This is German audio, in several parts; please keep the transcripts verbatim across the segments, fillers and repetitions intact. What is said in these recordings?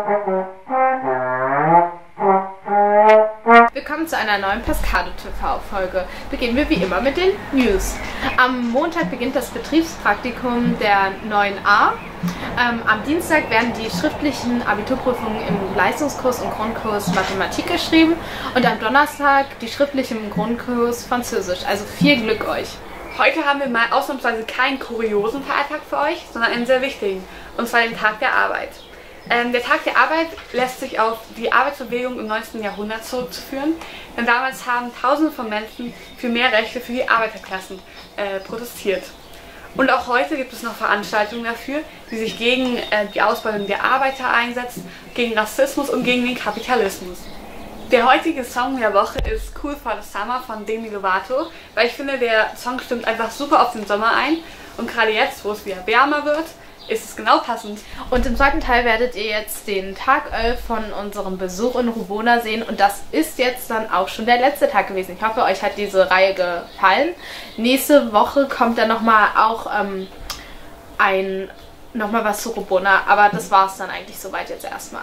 Willkommen zu einer neuen Pescado T V-Folge. Beginnen wir wie immer mit den News. Am Montag beginnt das Betriebspraktikum der neun a. Ähm, am Dienstag werden die schriftlichen Abiturprüfungen im Leistungskurs und Grundkurs Mathematik geschrieben und am Donnerstag die schriftlichen im Grundkurs Französisch. Also viel Glück euch! Heute haben wir mal ausnahmsweise keinen kuriosen Feiertag für euch, sondern einen sehr wichtigen, und zwar den Tag der Arbeit. Ähm, der Tag der Arbeit lässt sich auf die Arbeitsbewegung im neunzehnten Jahrhundert zurückzuführen, denn damals haben Tausende von Menschen für mehr Rechte für die Arbeiterklassen äh, protestiert. Und auch heute gibt es noch Veranstaltungen dafür, die sich gegen äh, die Ausbeutung der Arbeiter einsetzen, gegen Rassismus und gegen den Kapitalismus. Der heutige Song der Woche ist Cool for the Summer von Demi Lovato, weil ich finde, der Song stimmt einfach super auf den Sommer ein und gerade jetzt, wo es wieder wärmer wird, ist es genau passend. Und im zweiten Teil werdet ihr jetzt den Tag elf von unserem Besuch in Rubona sehen und das ist jetzt dann auch schon der letzte Tag gewesen. Ich hoffe, euch hat diese Reihe gefallen. Nächste Woche kommt dann nochmal auch ähm, ein, nochmal was zu Rubona, aber das war es dann eigentlich soweit jetzt erstmal.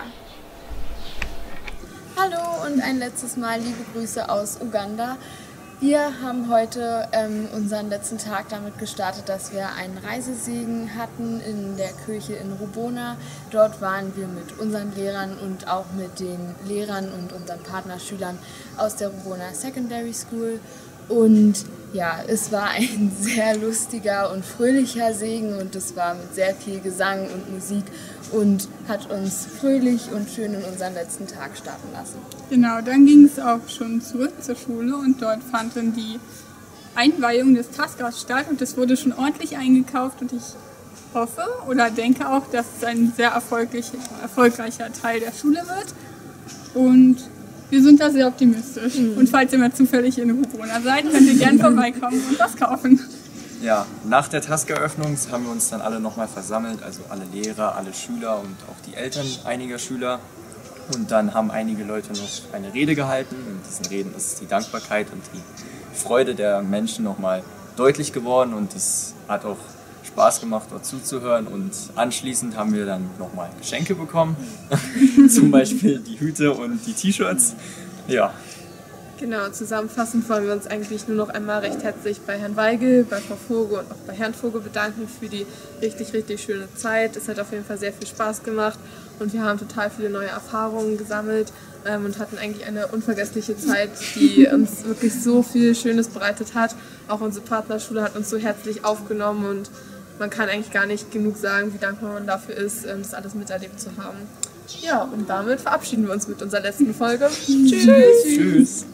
Hallo und ein letztes Mal liebe Grüße aus Uganda. Wir haben heute ähm, unseren letzten Tag damit gestartet, dass wir einen Reisesegen hatten in der Kirche in Rubona. Dort waren wir mit unseren Lehrern und auch mit den Lehrern und unseren Partnerschülern aus der Rubona Secondary School. Und ja, es war ein sehr lustiger und fröhlicher Segen und es war mit sehr viel Gesang und Musik und hat uns fröhlich und schön in unseren letzten Tag starten lassen. Genau, dann ging es auch schon zurück zur Schule und dort fand dann die Einweihung des Tascas statt und es wurde schon ordentlich eingekauft und ich hoffe oder denke auch, dass es ein sehr erfolgreich, erfolgreicher Teil der Schule wird und wir sind da sehr optimistisch. Mhm. Und falls ihr mal zufällig in Rubona seid, könnt ihr gerne vorbeikommen und was kaufen. Ja, nach der Tasca-Eröffnung haben wir uns dann alle nochmal versammelt, also alle Lehrer, alle Schüler und auch die Eltern einiger Schüler. Und dann haben einige Leute noch eine Rede gehalten. In diesen Reden ist die Dankbarkeit und die Freude der Menschen nochmal deutlich geworden und es hat auch Spaß gemacht, dort zuzuhören und anschließend haben wir dann nochmal Geschenke bekommen, zum Beispiel die Hüte und die T-Shirts. Ja. Genau, zusammenfassend wollen wir uns eigentlich nur noch einmal recht herzlich bei Herrn Weigel, bei Frau Vogel und auch bei Herrn Vogel bedanken für die richtig, richtig schöne Zeit. Es hat auf jeden Fall sehr viel Spaß gemacht und wir haben total viele neue Erfahrungen gesammelt ähm, und hatten eigentlich eine unvergessliche Zeit, die uns wirklich so viel Schönes bereitet hat. Auch unsere Partnerschule hat uns so herzlich aufgenommen und man kann eigentlich gar nicht genug sagen, wie dankbar man dafür ist, das alles miterlebt zu haben. Ja, und damit verabschieden wir uns mit unserer letzten Folge. Tschüss! Tschüss!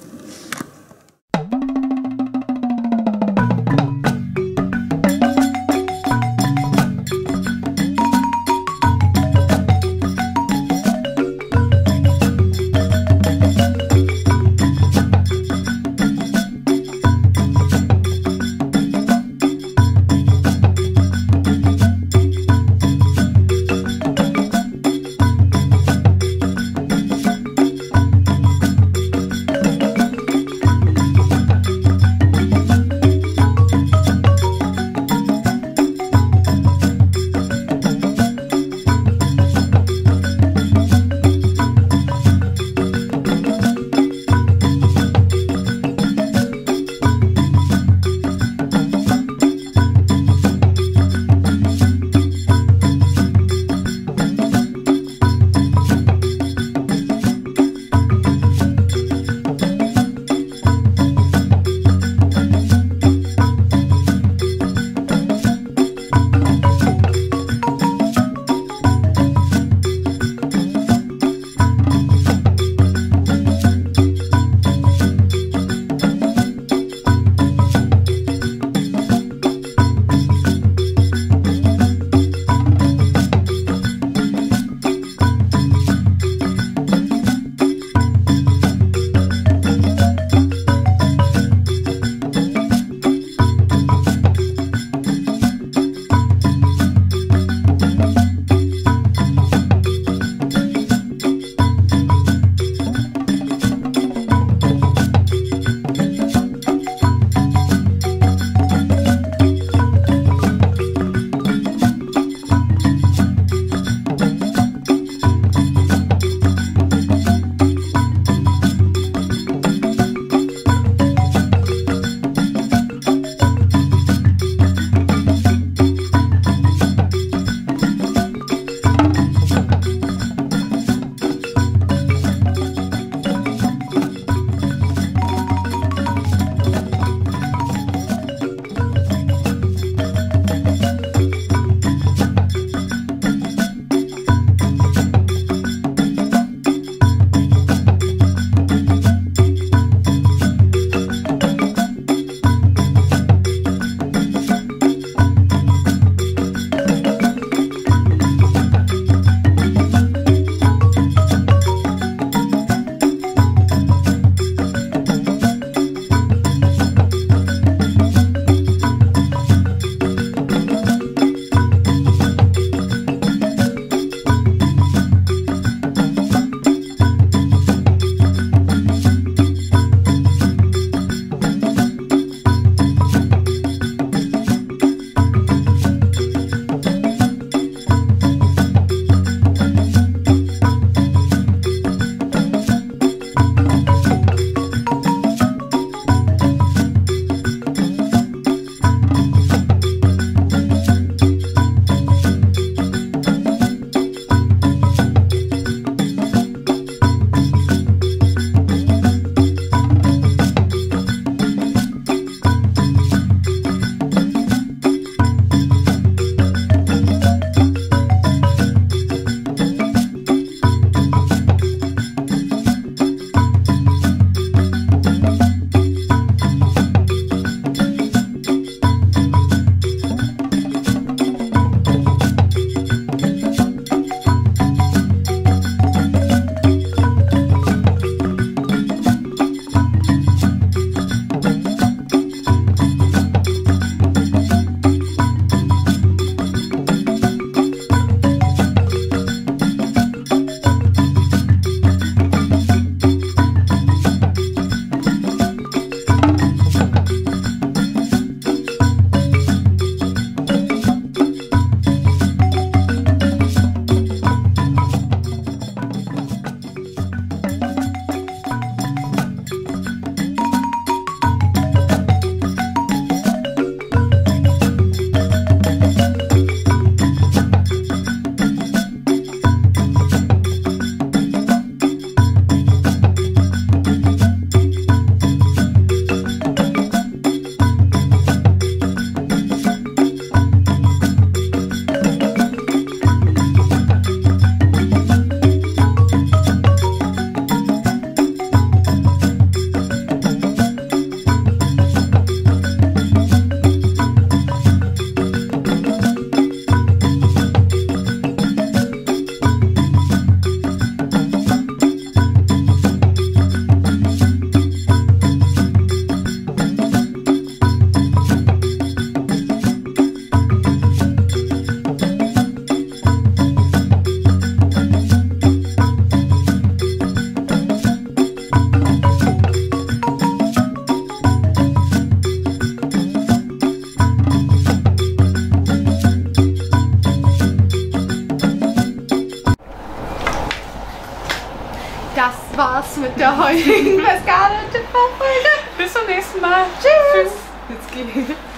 das war's mit der heutigen Pescado-T V-Folge. Bis zum nächsten Mal. Tschüss. Jetzt geh.